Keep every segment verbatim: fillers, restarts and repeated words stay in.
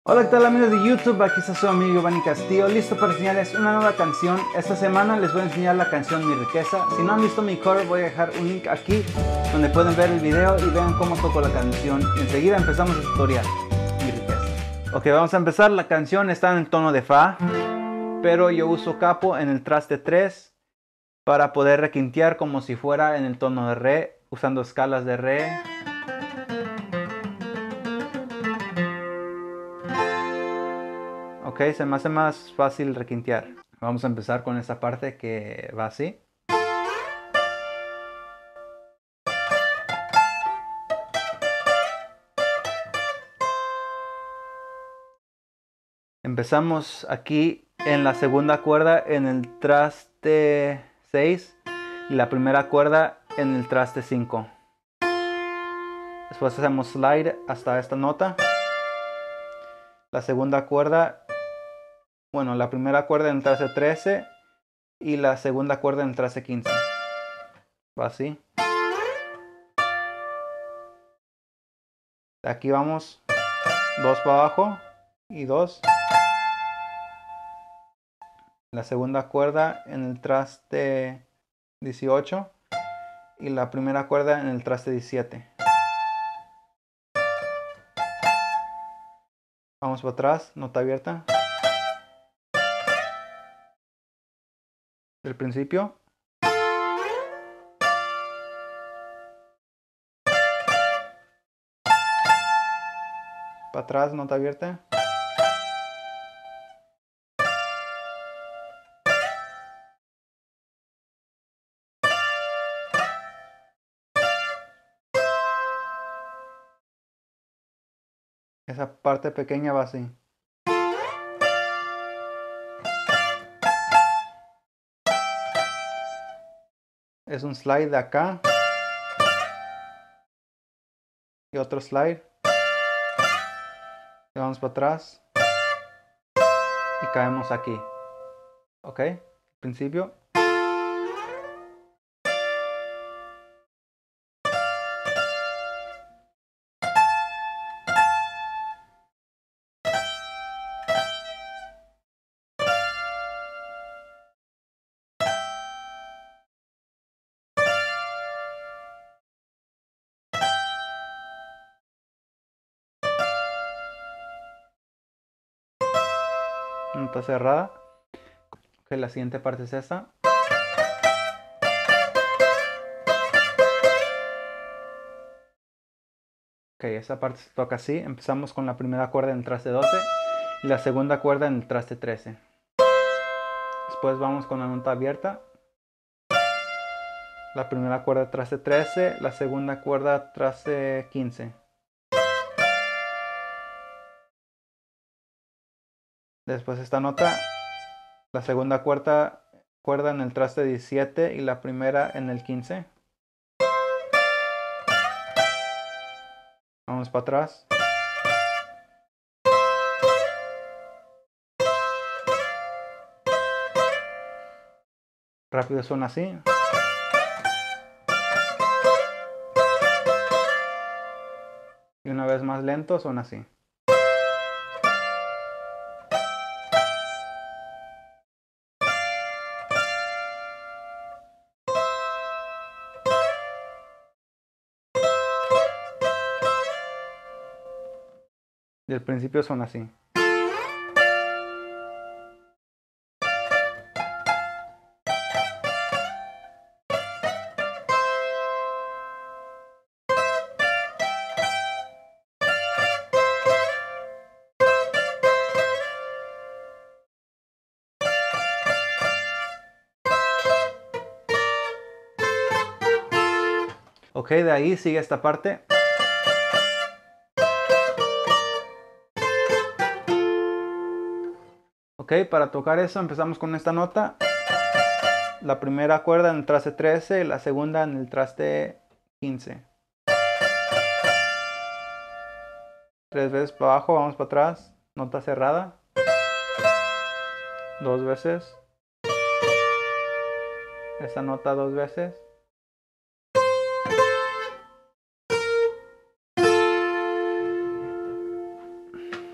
Hola, ¿qué tal amigos de YouTube? Aquí está su amigo Giovanni Castillo, listo para enseñarles una nueva canción. Esta semana les voy a enseñar la canción Mi Riqueza. Si no han visto mi cover, voy a dejar un link aquí donde pueden ver el video y vean cómo toco la canción. Y enseguida empezamos el tutorial, Mi Riqueza. Ok, vamos a empezar. La canción está en el tono de Fa, pero yo uso capo en el traste tres para poder requintear como si fuera en el tono de Re, usando escalas de Re. Ok, se me hace más fácil requintear. Vamos a empezar con esa parte que va así. Empezamos aquí en la segunda cuerda en el traste seis y la primera cuerda en el traste cinco. Después hacemos slide hasta esta nota. La segunda cuerda, bueno, la primera cuerda en el traste trece y la segunda cuerda en el traste quince. Va así. De aquí vamos dos para abajo y dos. La segunda cuerda en el traste dieciocho y la primera cuerda en el traste diecisiete. Vamos para atrás, nota abierta. Del principio. Para atrás, nota abierta. Esa parte pequeña va así. Es un slide de acá. Y otro slide. Y vamos para atrás. Y caemos aquí. Ok. Principio. Nota cerrada. Ok, la siguiente parte es esta. Ok, esa parte se toca así. Empezamos con la primera cuerda en el traste doce y la segunda cuerda en el traste trece. Después vamos con la nota abierta. La primera cuerda traste trece, la segunda cuerda traste quince. Después esta nota, la segunda cuerda, cuerda en el traste diecisiete y la primera en el quince. Vamos para atrás. Rápido suena así. Y una vez más lento suena así. Y al principio suena así. Ok, de ahí sigue esta parte. Ok, para tocar eso empezamos con esta nota. La primera cuerda en el traste trece, la segunda en el traste quince. Tres veces para abajo, vamos para atrás. Nota cerrada. Dos veces. Esta nota dos veces.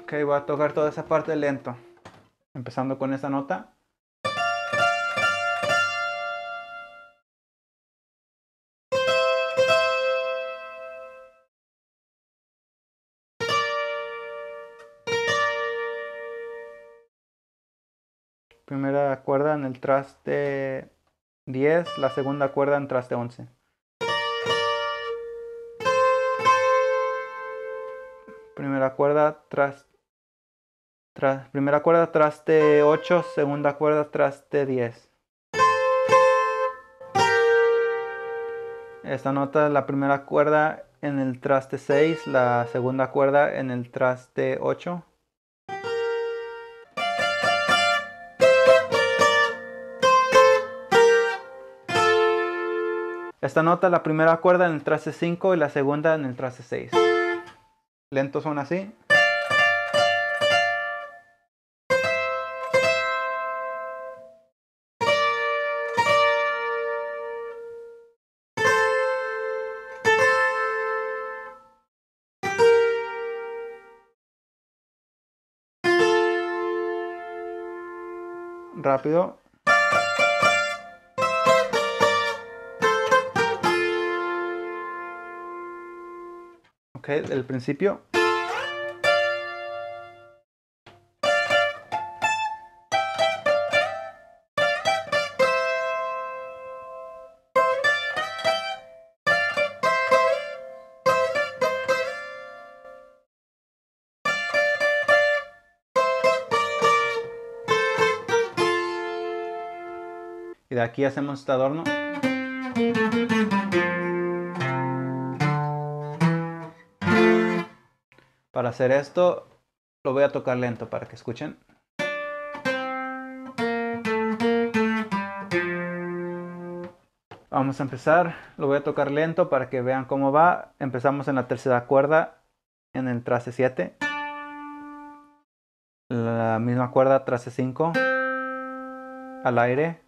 Ok, voy a tocar toda esa parte lento. Empezando con esta nota. Primera cuerda en el traste diez, la segunda cuerda en traste once. Primera cuerda tras, tras primera cuerda traste ocho, segunda cuerda traste diez. Esta nota es la primera cuerda en el traste seis, la segunda cuerda en el traste ocho. Esta nota, la primera cuerda en el traste cinco y la segunda en el traste seis. Lentos son así. Rápido. Ok, del principio. Y de aquí hacemos este adorno. Para hacer esto, lo voy a tocar lento para que escuchen. Vamos a empezar, lo voy a tocar lento para que vean cómo va. Empezamos en la tercera cuerda en el traste siete. La misma cuerda, traste cinco. Al aire.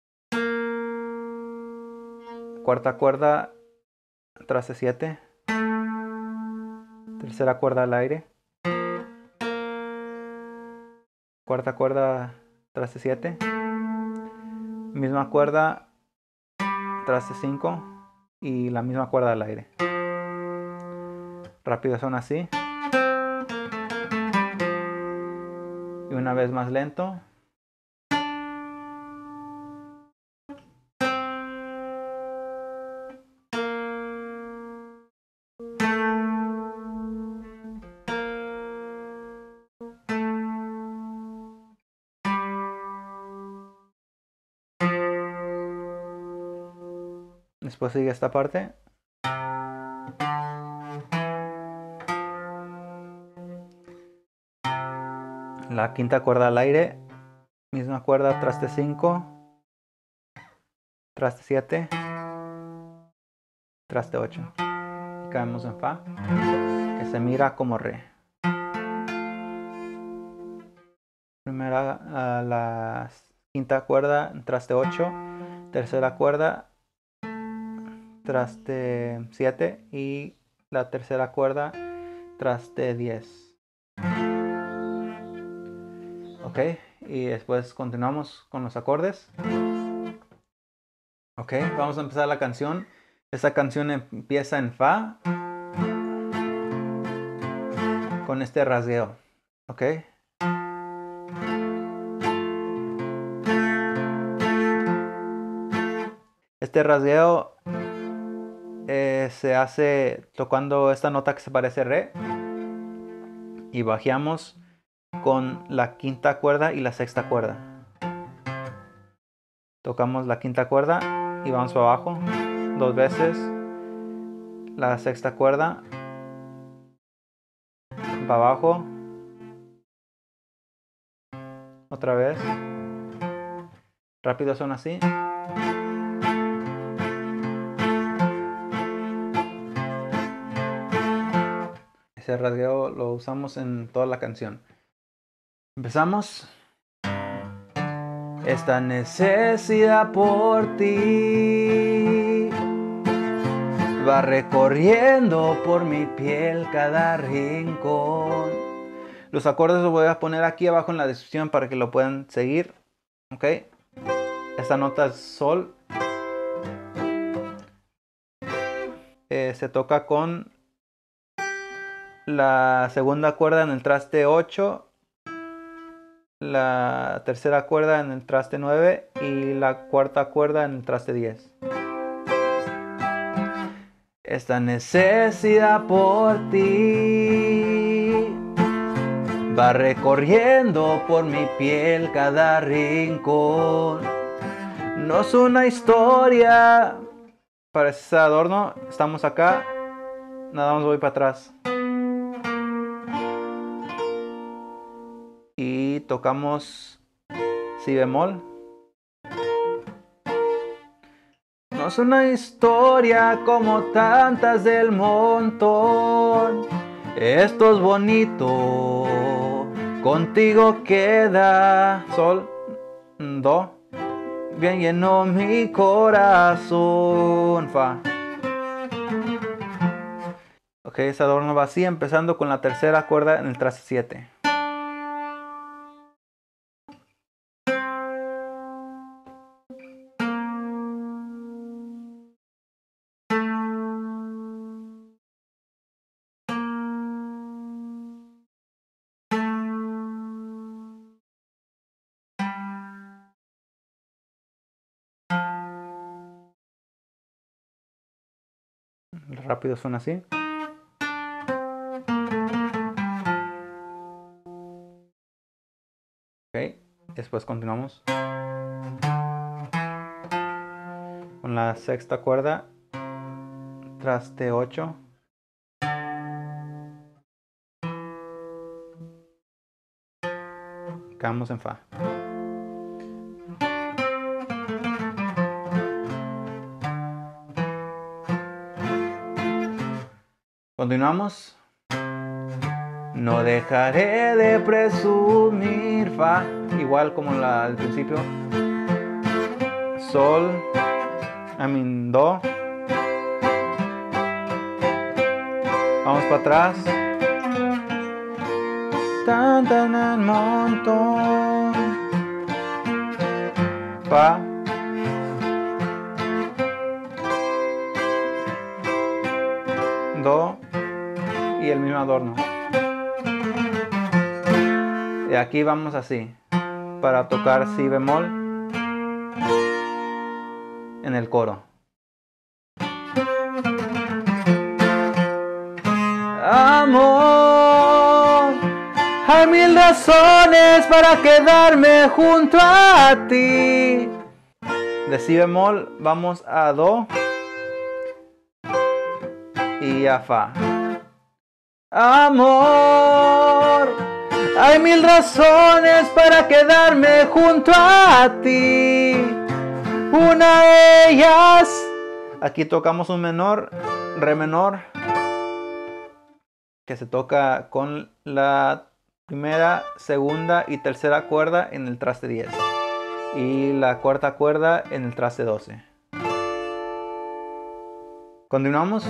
Cuarta cuerda, traste siete. Tercera cuerda al aire. Cuarta cuerda, traste siete. Misma cuerda, traste cinco. Y la misma cuerda al aire. Rápido son así. Y una vez más lento. Después sigue esta parte. La quinta cuerda al aire. Misma cuerda, traste cinco. Traste siete. Traste ocho. Y caemos en fa, que se mira como re. Primera, uh, la quinta cuerda, traste ocho. Tercera cuerda, traste siete. Y la tercera cuerda, traste diez. Ok, y después continuamos con los acordes. Ok, vamos a empezar la canción. Esta canción empieza en fa con este rasgueo. Ok. Este rasgueo eh, se hace tocando esta nota que se parece a re. Y bajeamos con la quinta cuerda y la sexta cuerda. Tocamos la quinta cuerda y vamos para abajo dos veces. La sexta cuerda para abajo. Otra vez. Rápido son así. Ese rasgueo lo usamos en toda la canción. Empezamos. Esta necesidad por ti va recorriendo por mi piel cada rincón. Los acordes los voy a poner aquí abajo en la descripción para que lo puedan seguir. Ok. Esta nota es sol. Eh, se toca con la segunda cuerda en el traste ocho, la tercera cuerda en el traste nueve y la cuarta cuerda en el traste diez. Esta necesidad por ti va recorriendo por mi piel cada rincón. No es una historia, parece ese adorno. Estamos acá, nada más voy para atrás. Y tocamos si bemol. No es una historia como tantas del montón. Esto es bonito, contigo queda. Sol, do, bien lleno mi corazón. Fa. Ok, ese adorno va así, empezando con la tercera cuerda en el traste siete. Rápido suena así. Ok, después continuamos con la sexta cuerda, traste ocho. Quedamos en fa. Continuamos. No dejaré de presumir. Fa, igual como la al principio. Sol, I mean do. Vamos para atrás. Tan tan tan montón. Fa. Do. Y el mismo adorno. Y aquí vamos así, para tocar si bemol en el coro. Amor, hay mil razones para quedarme junto a ti. De si bemol vamos a do y a fa. Amor, hay mil razones para quedarme junto a ti. Una de ellas, aquí tocamos un menor, re menor, que se toca con la primera, segunda y tercera cuerda en el traste diez y la cuarta cuerda en el traste doce. Continuamos.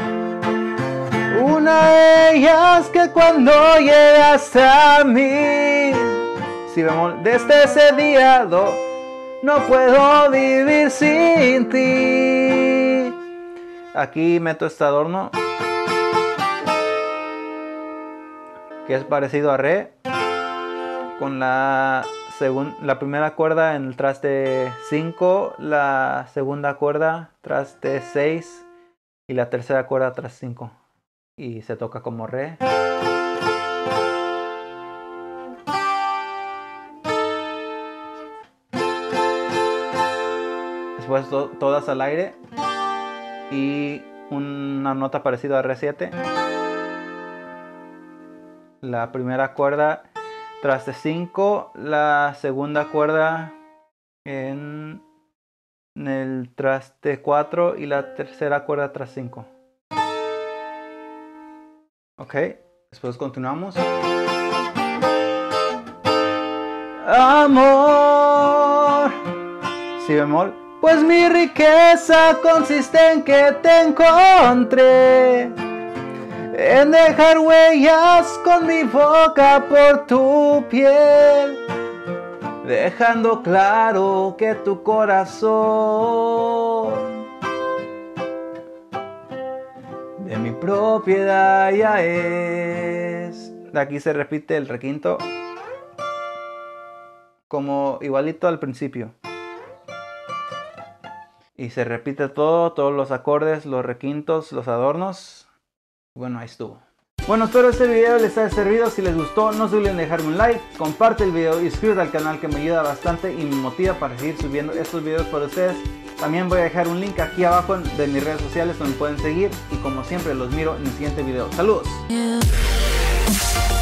Una de ellas que cuando llegaste a mí, si bemol, desde ese día do, no puedo vivir sin ti. Aquí meto este adorno que es parecido a re, con la, la primera cuerda en el traste cinco, la segunda cuerda traste seis y la tercera cuerda traste cinco. Y se toca como re. Después to todas al aire y una nota parecida a re siete. La primera cuerda traste cinco, la segunda cuerda en, en el traste cuatro y la tercera cuerda traste cinco. Ok, después continuamos. Amor, si bemol, pues mi riqueza consiste en que te encontré en dejar huellas con mi boca por tu piel, dejando claro que tu corazón de mi propiedad ya es. De aquí se repite el requinto como igualito al principio. Y se repite todo, todos los acordes, los requintos, los adornos. Bueno, ahí estuvo. Bueno, espero este video les haya servido. Si les gustó, no se olviden de dejarme un like, comparte el video y suscríbete al canal, que me ayuda bastante y me motiva para seguir subiendo estos videos para ustedes. También voy a dejar un link aquí abajo de mis redes sociales donde me pueden seguir. Y como siempre, los miro en el siguiente video. ¡Saludos!